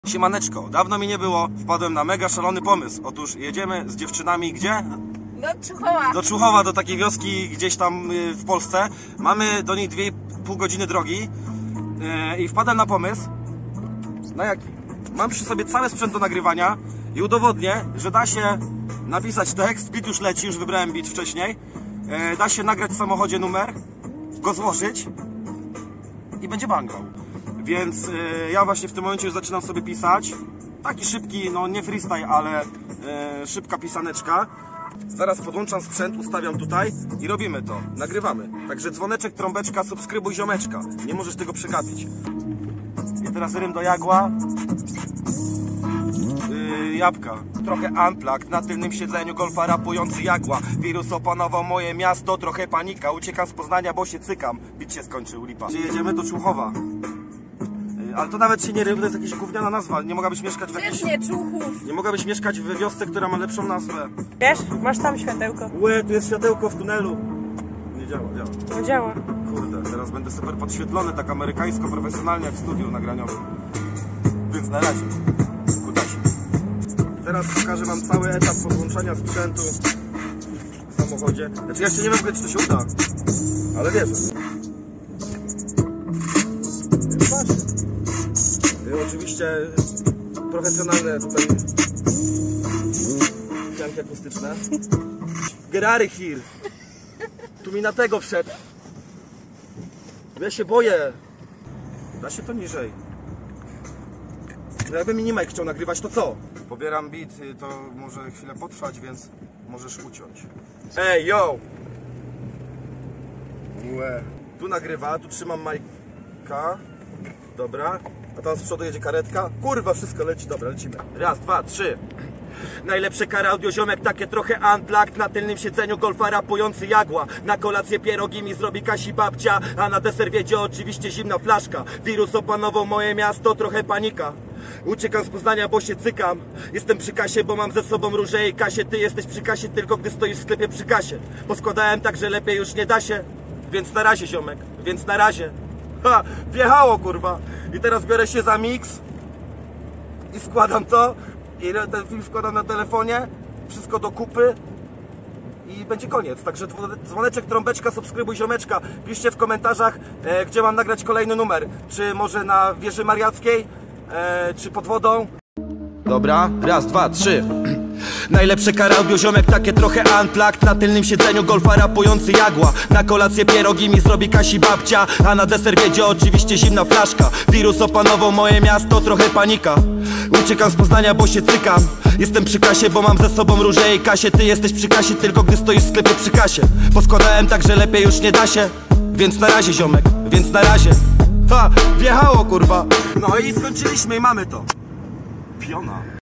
Siemaneczko, dawno mi nie było, wpadłem na mega szalony pomysł. Otóż jedziemy z dziewczynami gdzie? Do Człuchowa. Do Człuchowa, do takiej wioski gdzieś tam w Polsce. Mamy do niej 2,5 godziny drogi i wpadłem na pomysł. Na jaki? Mam przy sobie cały sprzęt do nagrywania i udowodnię, że da się napisać tekst, beat już leci, już wybrałem beat wcześniej. Da się nagrać w samochodzie numer, go złożyć i będzie bangał. Więc ja właśnie w tym momencie już zaczynam sobie pisać. Taki szybki, no nie freestyle, ale szybka pisaneczka. Zaraz podłączam sprzęt, ustawiam tutaj i robimy to. Nagrywamy. Także dzwoneczek, trąbeczka, subskrybuj ziomeczka. Nie możesz tego przegapić. I teraz rym do jagła. Jabłka. Trochę unplugged, na tylnym siedzeniu golfa rapujący jagła. Wirus opanował moje miasto, trochę panika. Uciekam z Poznania, bo się cykam. Bit się skończył, lipa. Jedziemy do Człuchowa. Ale to nawet się nie ryb, to jest jakaś gówniana nazwa. Nie mogłabyś mieszkać w jakiejś... Nie, Człuchów. Nie mogłabyś mieszkać w wiosce, która ma lepszą nazwę. Wiesz, masz tam światełko. Łe, tu jest światełko w tunelu. Nie działa, działa. No działa. Kurde, teraz będę super podświetlony, tak amerykańsko, profesjonalnie jak w studiu nagraniowym. Więc na razie. Kutasi. Teraz pokażę wam cały etap podłączania sprzętu w samochodzie. Znaczy ja jeszcze nie wiem, czy to się uda, ale wierzę. Oczywiście profesjonalne tutaj pianki akustyczne. Gerary here. Tu mi na tego wszedł. Ja się boję. Da się to niżej. No jakby Minimike chciał nagrywać, to co? Pobieram beat, to może chwilę potrwać, więc możesz uciąć. Ej, yo! Łe. Tu nagrywa, tu trzymam majka. Dobra. A tam z przodu jedzie karetka. Kurwa, wszystko leci. Dobra, lecimy. Raz, dwa, trzy. Najlepsze kary audioziomek, takie trochę unplugged. Na tylnym siedzeniu golfa rapujący jagła. Na kolację pierogi mi zrobi Kasi babcia, a na deser wiedzie oczywiście zimna flaszka. Wirus opanował moje miasto, trochę panika. Uciekam z Poznania, bo się cykam. Jestem przy kasie, bo mam ze sobą róże i Kasię. Ty jesteś przy kasie tylko gdy stoisz w sklepie przy kasie. Poskładałem tak, że lepiej już nie da się. Więc na razie, ziomek, więc na razie. Ha, wjechało, kurwa. I teraz biorę się za mix i składam to. I ten film składam na telefonie. Wszystko do kupy i będzie koniec. Także dzwoneczek, trąbeczka, subskrybuj ziomeczka. Piszcie w komentarzach, gdzie mam nagrać kolejny numer. Czy może na Wieży Mariackiej, czy pod wodą. Dobra, raz, dwa, trzy. Najlepsze kary audioziomek, takie trochę unplugged. Na tylnym siedzeniu golfa rapujący jagła. Na kolację pierogi mi zrobi Kasi babcia, a na deser wiedzie oczywiście zimna flaszka. Wirus opanował moje miasto, trochę panika. Uciekam z Poznania, bo się cykam. Jestem przy kasie, bo mam ze sobą róże i Kasię. Ty jesteś przy kasie tylko gdy stoisz w sklepie przy kasie. Poskładałem tak, że lepiej już nie da się. Więc na razie, ziomek, więc na razie. Ha, wjechało, kurwa. No i skończyliśmy i mamy to. Piona.